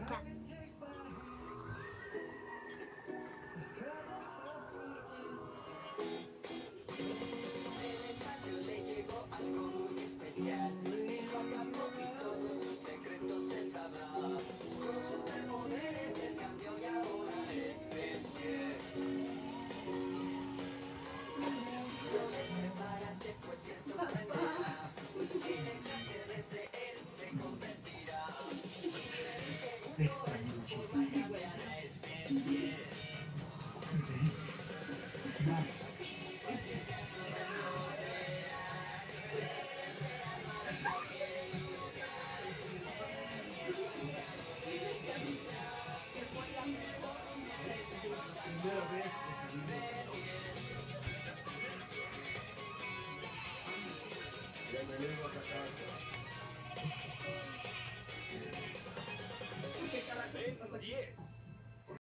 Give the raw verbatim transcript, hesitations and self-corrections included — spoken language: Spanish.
Ya. El espacio le llegó algo muy especial. Dijo a Capcom y todos sus secretos él sabrá. Con superpoderes él cambió y ahora es Ben diez. Si lo ves, prepárate, pues te sorprenderá. En extraterrestre él se convertirá. Y en un Te segundo extraño su forma muchísimo. cambiará, es Ben diez. Max. Primera vez que salimos. Bienvenidos a casa. ¿Qué carajos estás aquí? diez.